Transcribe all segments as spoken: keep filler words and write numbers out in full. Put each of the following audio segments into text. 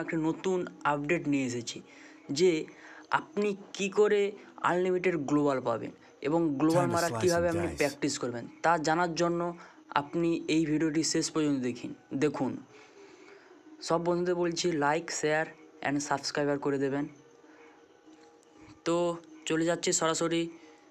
একটা নতুন আপডেট নিয়ে এসেছি যে আপনি কি করে আনলিমিটেড গ্লোবাল পাবেন এবং গ্লোবাল মারা কীভাবে আপনি প্র্যাকটিস করবেন তা জানার জন্য আপনি এই ভিডিওটি শেষ পর্যন্ত দেখিন দেখুন সব বন্ধুদের বলছি লাইক শেয়ার অ্যান্ড সাবস্ক্রাইবার করে দেবেন। তো চলে যাচ্ছি সরাসরি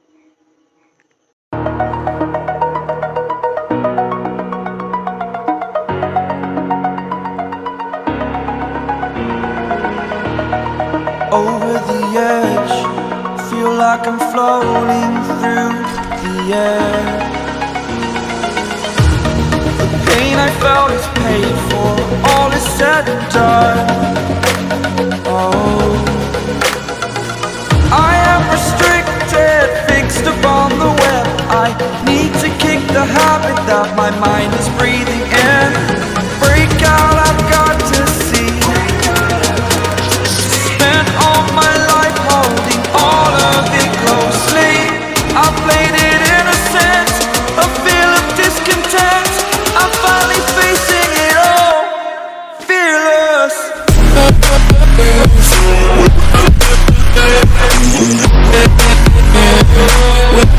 over the edge, feel like I'm floating through the air. The pain I felt is paid for, all is said and done. Oh, I am restricted, fixed upon the web. I need to kick the habit that my mind is breathing in. Break out, I've got to see. Spent all my life holding all of it closely. I played it innocent, a feel of discontent. I'm finally facing it all, fearless. With